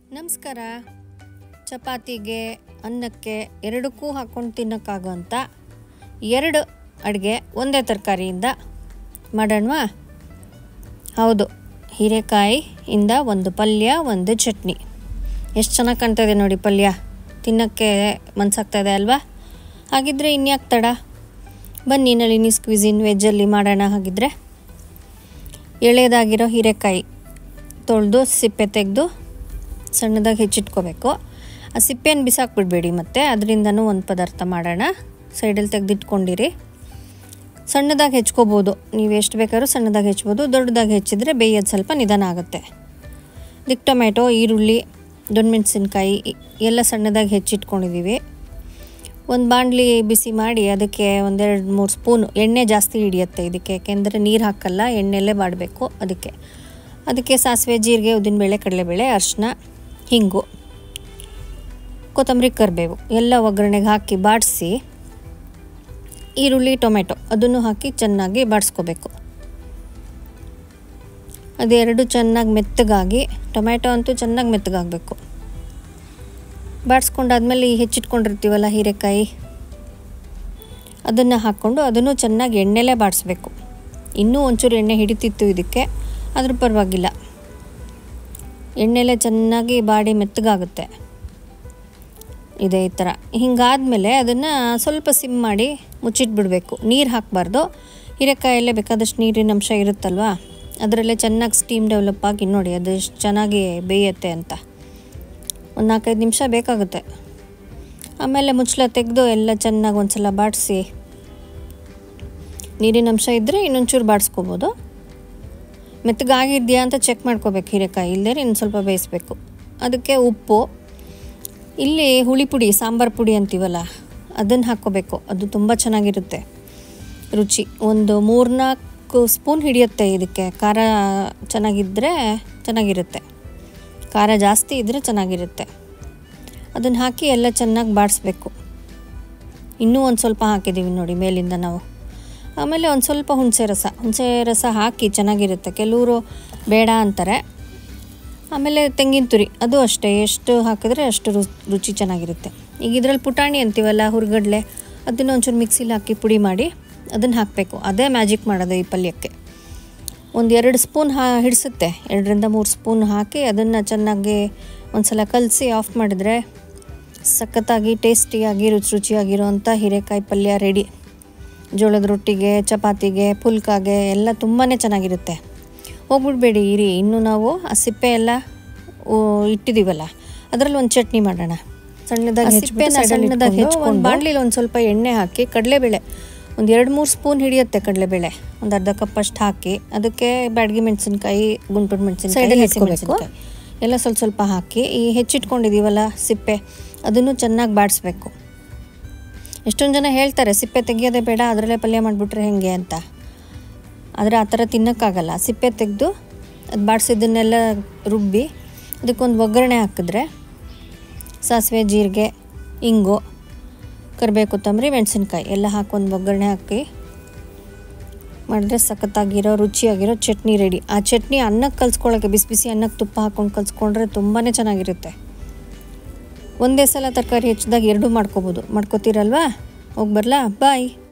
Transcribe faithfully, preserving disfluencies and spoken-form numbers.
ನಮಸ್ಕಾರ. ಚಪಾತಿಗೆ ಅನ್ನಕ್ಕೆ ಎರಡಕ್ಕೂ ಹಾಕ್ಕೊಂಡು ತಿನ್ನೋಕ್ಕಾಗೋಂಥ ಎರಡು ಅಡುಗೆ ಒಂದೇ ತರಕಾರಿಯಿಂದ ಮಾಡೋಣವಾ? ಹೌದು, ಹೀರೆಕಾಯಿ ಇಂದ ಒಂದು ಪಲ್ಯ, ಒಂದು ಚಟ್ನಿ. ಎಷ್ಟು ಚೆನ್ನಾಗಿ ಕಾಣ್ತಾಯಿದೆ ನೋಡಿ ಪಲ್ಯ, ತಿನ್ನೋಕ್ಕೆ ಮನಸ್ಸಾಗ್ತಾಯಿದೆ ಅಲ್ವಾ? ಹಾಗಿದ್ರೆ ಇನ್ಯಾಕೆ ತಡ, ಬನ್ನಿ ನಳಿನೀಸ್ ಕ್ವಿಸಿನ್ ವೆಜ್ಜಲ್ಲಿ ಮಾಡೋಣ. ಹಾಗಿದ್ರೆ ಎಳೆದಾಗಿರೋ ಹೀರೆಕಾಯಿ ತೊಳೆದು ಸಿಪ್ಪೆ ತೆಗೆದು ಸಣ್ಣದಾಗಿ ಹೆಚ್ಚಿಟ್ಕೋಬೇಕು. ಆ ಸಿಪ್ಪೆಯನ್ನು ಬಿಸಾಕ್ಬಿಡ್ಬೇಡಿ, ಮತ್ತು ಅದರಿಂದನೂ ಒಂದು ಪದಾರ್ಥ ಮಾಡೋಣ. ಸೈಡಲ್ಲಿ ತೆಗೆದಿಟ್ಕೊಂಡಿರಿ. ಸಣ್ಣದಾಗಿ ಹೆಚ್ಕೋಬೋದು, ನೀವು ಎಷ್ಟು ಬೇಕಾದ್ರೂ ಸಣ್ಣದಾಗಿ ಹೆಚ್ಬೋದು. ದೊಡ್ಡದಾಗಿ ಹೆಚ್ಚಿದ್ರೆ ಬೇಯೋದು ಸ್ವಲ್ಪ ನಿಧಾನ ಆಗುತ್ತೆ. ಇದಕ್ಕೆ ಟೊಮೆಟೊ, ಈರುಳ್ಳಿ, ದೊಣ್ಣಮೆಣಸಿನ್ಕಾಯಿ ಎಲ್ಲ ಸಣ್ಣದಾಗಿ ಹೆಚ್ಚಿಟ್ಕೊಂಡಿದ್ದೀವಿ. ಒಂದು ಬಾಣಲಿ ಬಿಸಿ ಮಾಡಿ ಅದಕ್ಕೆ ಒಂದೆರಡು ಮೂರು ಸ್ಪೂನು ಎಣ್ಣೆ ಜಾಸ್ತಿ ಹಿಡಿಯುತ್ತೆ ಇದಕ್ಕೆ, ಯಾಕೆಂದರೆ ನೀರು ಹಾಕಲ್ಲ, ಎಣ್ಣೆಲ್ಲೇ ಮಾಡಬೇಕು. ಅದಕ್ಕೆ ಅದಕ್ಕೆ ಸಾಸಿವೆ, ಜೀರಿಗೆ, ಉದ್ದಿನಬೇಳೆ, ಕಡಲೆಬೇಳೆ, ಅರಿಶಿನ, ಹಿಂಗು, ಕೊತ್ತಂಬರಿ, ಕರಿಬೇವು ಎಲ್ಲ ಒಗ್ಗರಣೆಗೆ ಹಾಕಿ ಬಾಡಿಸಿ, ಈರುಳ್ಳಿ, ಟೊಮೆಟೊ ಅದನ್ನು ಹಾಕಿ ಚೆನ್ನಾಗಿ ಬಾಡಿಸ್ಕೋಬೇಕು. ಅದೆರಡು ಚೆನ್ನಾಗಿ ಮೆತ್ತಗಾಗಿ, ಟೊಮೆಟೊ ಅಂತೂ ಚೆನ್ನಾಗಿ ಮೆತ್ತಗಾಗಬೇಕು. ಬಾಡಿಸ್ಕೊಂಡಾದ್ಮೇಲೆ ಈ ಹೆಚ್ಚಿಟ್ಕೊಂಡಿರ್ತೀವಲ್ಲ ಹೀರೆಕಾಯಿ, ಅದನ್ನು ಹಾಕ್ಕೊಂಡು ಅದನ್ನು ಚೆನ್ನಾಗಿ ಎಣ್ಣೆಲೇ ಬಾಡಿಸ್ಬೇಕು. ಇನ್ನೂ ಒಂಚೂರು ಎಣ್ಣೆ ಹಿಡಿತಿತ್ತು ಇದಕ್ಕೆ, ಆದರೂ ಪರವಾಗಿಲ್ಲ, ಎಣ್ಣೆಲೇ ಚೆನ್ನಾಗಿ ಬಾಡಿ ಮೆತ್ತಗಾಗುತ್ತೆ. ಇದೇ ಈ ಥರ ಹಿಂಗಾದ್ಮೇಲೆ ಅದನ್ನು ಸ್ವಲ್ಪ ಸಿಮ್ ಮಾಡಿ ಮುಚ್ಚಿಟ್ಬಿಡಬೇಕು. ನೀರು ಹಾಕಬಾರ್ದು. ಹೀರೆಕಾಯಲ್ಲೇ ಬೇಕಾದಷ್ಟು ನೀರಿನ ಅಂಶ ಇರುತ್ತಲ್ವ, ಅದರಲ್ಲೇ ಚೆನ್ನಾಗಿ ಸ್ಟೀಮ್ ಡೆವಲಪ್ ಆಗಿ ನೋಡಿ ಅದು ಎಷ್ಟು ಚೆನ್ನಾಗಿ ಬೇಯುತ್ತೆ ಅಂತ. ಒಂದು ನಾಲ್ಕೈದು ನಿಮಿಷ ಬೇಕಾಗುತ್ತೆ. ಆಮೇಲೆ ಮುಚ್ಚಳ ತೆಗೆದು ಎಲ್ಲ ಚೆನ್ನಾಗಿ ಒಂದು ಸಲ ಬಾಡಿಸಿ, ನೀರಿನ ಅಂಶ ಇದ್ದರೆ ಇನ್ನೊಂಚೂರು ಬಾಡಿಸ್ಕೋಬೋದು. ಮೆತ್ತಗಾಗಿದೆಯಾ ಅಂತ ಚೆಕ್ ಮಾಡ್ಕೋಬೇಕು. ಹೀರೆಕಾಯಿ ಇಲ್ಲದೇ ಇನ್ನು ಸ್ವಲ್ಪ ಬೇಯಿಸ್ಬೇಕು. ಅದಕ್ಕೆ ಉಪ್ಪು, ಇಲ್ಲಿ ಹುಳಿ ಪುಡಿ, ಸಾಂಬಾರು ಪುಡಿ ಅಂತೀವಲ್ಲ ಅದನ್ನು ಹಾಕ್ಕೋಬೇಕು. ಅದು ತುಂಬ ಚೆನ್ನಾಗಿರುತ್ತೆ ರುಚಿ. ಒಂದು ಮೂರ್ನಾಲ್ಕು ಸ್ಪೂನ್ ಹಿಡಿಯುತ್ತೆ ಇದಕ್ಕೆ. ಖಾರ ಚೆನ್ನಾಗಿದ್ದರೆ ಚೆನ್ನಾಗಿರುತ್ತೆ, ಖಾರ ಜಾಸ್ತಿ ಇದ್ದರೆ ಚೆನ್ನಾಗಿರುತ್ತೆ. ಅದನ್ನು ಹಾಕಿ ಎಲ್ಲ ಚೆನ್ನಾಗಿ ಬಾಡಿಸ್ಬೇಕು. ಇನ್ನೂ ಒಂದು ಸ್ವಲ್ಪ ಹಾಕಿದ್ದೀವಿ ನೋಡಿ ಮೇಲಿಂದ ನಾವು. ಆಮೇಲೆ ಒಂದು ಸ್ವಲ್ಪ ಹುಣಸೆ ರಸ ಹುಣಸೆ ರಸ ಹಾಕಿ ಚೆನ್ನಾಗಿರುತ್ತೆ. ಕೆಲವರು ಬೇಡ ಅಂತಾರೆ. ಆಮೇಲೆ ತೆಂಗಿನ ತುರಿ, ಅದು ಅಷ್ಟೇ, ಎಷ್ಟು ಹಾಕಿದ್ರೆ ಅಷ್ಟು ರು ರುಚಿ ಚೆನ್ನಾಗಿರುತ್ತೆ. ಈಗ ಇದರಲ್ಲಿ ಪುಟಾಣಿ ಅಂತೀವಲ್ಲ, ಹುರ್ಗಡ್ಲೆ, ಅದನ್ನು ಒಂಚೂರು ಮಿಕ್ಸಿಲಿ ಹಾಕಿ ಪುಡಿ ಮಾಡಿ ಅದನ್ನು ಹಾಕಬೇಕು. ಅದೇ ಮ್ಯಾಜಿಕ್ ಮಾಡೋದು ಈ ಪಲ್ಯಕ್ಕೆ. ಒಂದು ಎರಡು ಸ್ಪೂನ್ ಹಾ ಹಿಡಿಸುತ್ತೆ ಎರಡರಿಂದ ಮೂರು ಸ್ಪೂನ್ ಹಾಕಿ ಅದನ್ನು ಚೆನ್ನಾಗಿ ಒಂದು ಸಲ ಕಲಸಿ ಆಫ್ ಮಾಡಿದ್ರೆ ಸಖತ್ತಾಗಿ ಟೇಸ್ಟಿಯಾಗಿ ರುಚಿ ರುಚಿಯಾಗಿರೋವಂಥ ಹೀರೆಕಾಯಿ ಪಲ್ಯ ರೆಡಿ. ಜೋಳದ ರೊಟ್ಟಿಗೆ, ಚಪಾತಿಗೆ, ಪುಲ್ಕಾಗೆ ಎಲ್ಲ ತುಂಬಾ ಚೆನ್ನಾಗಿರುತ್ತೆ. ಹೋಗ್ಬಿಡ್ಬೇಡಿ, ಇರಿ, ಇನ್ನು ನಾವು ಆ ಸಿಪ್ಪೆ ಎಲ್ಲ ಇಟ್ಟಿದ್ದೀವಲ್ಲ ಅದರಲ್ಲಿ ಒಂದು ಚಟ್ನಿ ಮಾಡೋಣ. ಸಣ್ಣದಾಗಿ ಸಿಪ್ಪೆನ ಸಣ್ಣದಾಗಿ ಹೆಚ್ಕೊಂಡು ಬಾಣಲಿಲಿ ಒಂದು ಸ್ವಲ್ಪ ಎಣ್ಣೆ ಹಾಕಿ, ಕಡಲೆಬೇಳೆ ಒಂದು ಎರಡು ಮೂರು ಸ್ಪೂನ್ ಹಿಡಿಯುತ್ತೆ ಕಡಲೆಬೇಳೆ, ಒಂದು ಅರ್ಧ ಕಪ್ಪಷ್ಟು ಹಾಕಿ ಅದಕ್ಕೆ ಬ್ಯಾಡಗಿ ಮೆಣಸಿನ್ಕಾಯಿ, ಗುಂಟೂರು ಮೆಣಸಿನ್ಕಾಯಿ ಹಾಕ್ಕೋಬೇಕು. ಎಲ್ಲ ಸ್ವಲ್ಪ ಸ್ವಲ್ಪ ಹಾಕಿ ಈ ಹೆಚ್ಚಿಟ್ಕೊಂಡಿದ್ದೀವಲ್ಲ ಸಿಪ್ಪೆ, ಅದನ್ನು ಚೆನ್ನಾಗಿ ಬಾಡಿಸ್ಬೇಕು. ಎಷ್ಟೊಂದು ಜನ ಹೇಳ್ತಾರೆ ಸಿಪ್ಪೆ ತೆಗಿಯೋದೇ ಬೇಡ, ಅದರಲ್ಲೇ ಪಲ್ಯ ಮಾಡಿಬಿಟ್ರೆ ಹೇಗೆ ಅಂತ. ಆದರೆ ಆ ಥರ ತಿನ್ನೋಕ್ಕಾಗಲ್ಲ. ಸಿಪ್ಪೆ ತೆಗೆದು ಅದು ಬಾಡಿಸಿದ್ದನ್ನೆಲ್ಲ ರುಬ್ಬಿ ಅದಕ್ಕೊಂದು ಒಗ್ಗರಣೆ ಹಾಕಿದ್ರೆ ಸಾಸಿವೆ, ಜೀರಿಗೆ, ಇಂಗು, ಕರಿಬೇವು, ಕೊತ್ತಂಬರಿ, ಮೆಣಸಿನ್ಕಾಯಿ ಎಲ್ಲ ಹಾಕೊಂಡು ಒಗ್ಗರಣೆ ಹಾಕಿ ಮಾಡಿದ್ರೆ ಸಖತ್ತಾಗಿರೋ ರುಚಿಯಾಗಿರೋ ಚಟ್ನಿ ರೆಡಿ. ಆ ಚಟ್ನಿ ಅನ್ನಕ್ಕೆ ಕಲಿಸ್ಕೊಳ್ಳೋಕ್ಕೆ, ಬಿಸಿ ಬಿಸಿ ಅನ್ನಕ್ಕೆ ತುಪ್ಪ ಹಾಕ್ಕೊಂಡು ಕಲಿಸ್ಕೊಂಡ್ರೆ ತುಂಬಾ ಚೆನ್ನಾಗಿರುತ್ತೆ. ಒಂದೇ ಸಲ ತರಕಾರಿ ಹೆಚ್ಚಿದಾಗ ಎರಡೂ ಮಾಡ್ಕೋಬೋದು. ಮಾಡ್ಕೋತೀರಲ್ವಾ? ಹೋಗಿ ಬರಲಾ? ಬಾಯ್.